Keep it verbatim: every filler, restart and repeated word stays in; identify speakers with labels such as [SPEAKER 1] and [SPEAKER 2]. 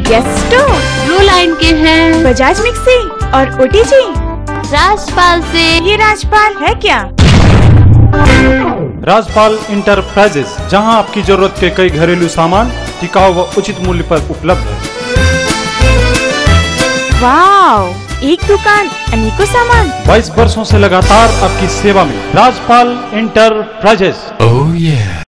[SPEAKER 1] Gas stove,
[SPEAKER 2] blue line के हैं,
[SPEAKER 1] Bajaj mixie और ओटीजी।
[SPEAKER 2] राजपाल से।
[SPEAKER 1] ये राजपाल है क्या?
[SPEAKER 3] राजपाल इंटरप्राइजेस, जहां आपकी जरूरत के कई घरेलू सामान टिकाऊ व उचित मूल्य पर उपलब्ध है।
[SPEAKER 1] वाव, एक दुकान अनेकों सामान।
[SPEAKER 3] बाईस वर्षों से लगातार आपकी सेवा में राजपाल इंटरप्राइजेस।
[SPEAKER 4] Oh yeah.